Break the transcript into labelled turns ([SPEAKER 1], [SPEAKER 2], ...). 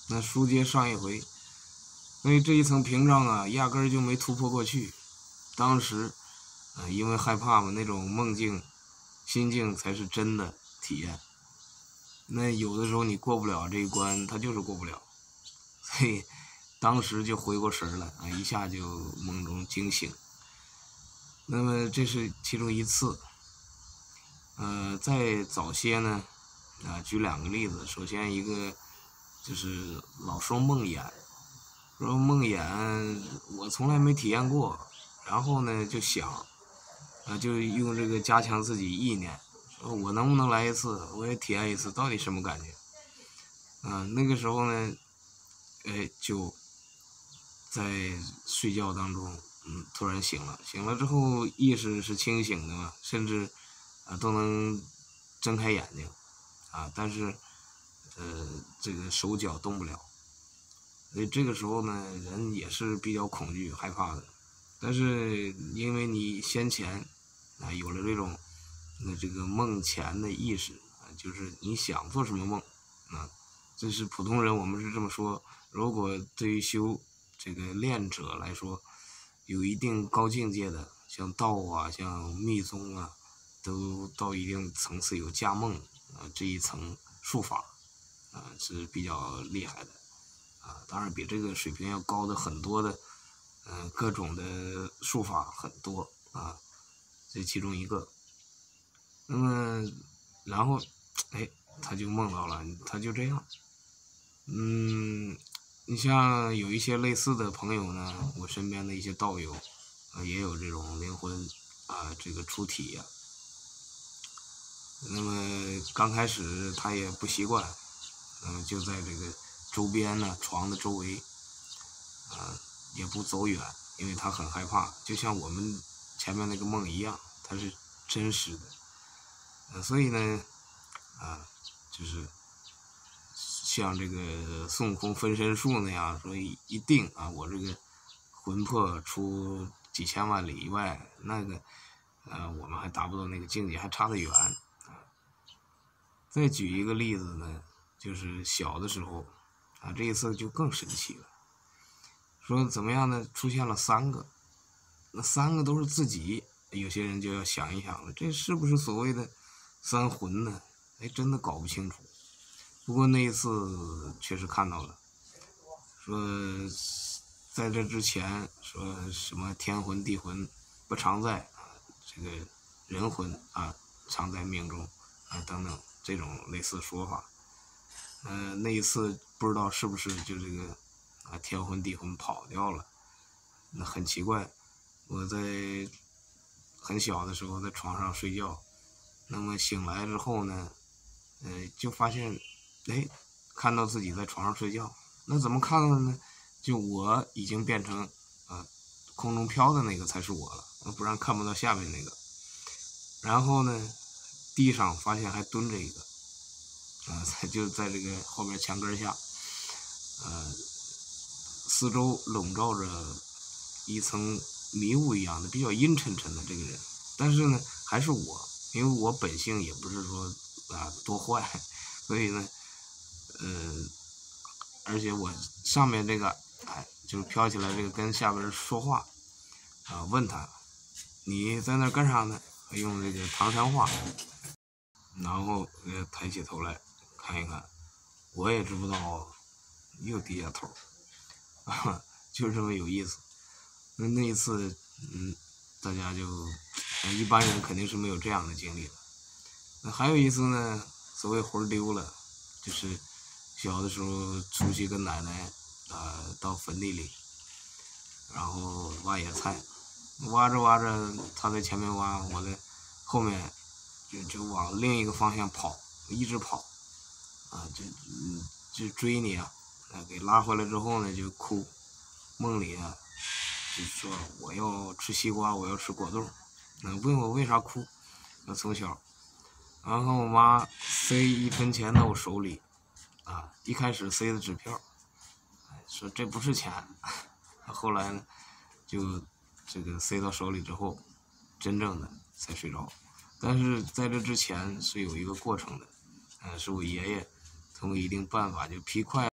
[SPEAKER 1] 那书接上一回，所以这一层屏障啊，压根儿就没突破过去。当时，因为害怕嘛，那种梦境、心境才是真的体验。那有的时候你过不了这一关，他就是过不了，所以当时就回过神了啊，一下就梦中惊醒。那么这是其中一次。再早些呢，举2个例子。首先一个就是老说梦魇，说梦魇我从来没体验过，然后呢就想，就用这个加强自己意念，说我能不能来一次，我也体验一次，到底什么感觉？那个时候呢，就在睡觉当中，突然醒了，醒了之后意识是清醒的嘛，甚至都能睁开眼睛，但是这个手脚动不了，所以这个时候呢，人也是比较恐惧害怕的。但是因为你先前有了这个梦前的意识，就是你想做什么梦，这是普通人我们是这么说。如果对于修这个练者来说，有一定高境界的，像道啊，像密宗啊，都到一定层次有驾梦这一层术法是比较厉害的当然比这个水平要高的很多的各种的术法很多这其中一个。那么然后他就梦到了，他就这样。你像有一些类似的朋友呢，我身边的一些道友也有这种灵魂这个出体那么刚开始他也不习惯，就在这个周边呢，床的周围也不走远，因为他很害怕，就像我们前面那个梦一样，它是真实的所以呢就是像这个孙悟空分身术那样，说一定我这个魂魄出几千万里以外，那个我们还达不到那个境界，还差得远再举一个例子呢，就是小的时候这一次就更神奇了。说怎么样呢？出现了3个，那3个都是自己，有些人就要想一想了，这是不是所谓的3魂呢？真的搞不清楚。不过那一次确实看到了，说在这之前说什么天魂地魂不常在这个人魂常在命中等等这种类似说法。那一次不知道是不是就这个天魂地魂跑掉了，那很奇怪。我在很小的时候在床上睡觉，那么醒来之后呢就发现看到自己在床上睡觉，那怎么看到的呢？就我已经变成空中飘的那个才是我了，不然看不到下面那个。然后呢地上发现还蹲着一个就在这个后面墙根下四周笼罩着一层迷雾一样的比较阴沉沉的这个人，但是呢还是我，因为我本性也不是说多坏，所以呢而且我上面这个就是飘起来这个跟下边说话问他你在那干啥呢？用这个唐山话，然后抬起头来看一看，我也知不道，又低下头就这么有意思。那一次大家就一般人肯定是没有这样的经历的。那还有一次呢，所谓魂丢了，就是小的时候出去跟奶奶到坟地里，然后挖野菜，挖着挖着他在前面挖，我在后面就往另一个方向跑，一直跑就追你给拉回来之后呢就哭，梦里就说我要吃西瓜，我要吃果冻，问我为啥哭，从小，然后我妈塞1分钱到我手里一开始塞的纸票，说这不是钱，后来呢就这个塞到手里之后真正的才睡着。但是在这之前是有一个过程的是我爷爷通过一定办法就劈块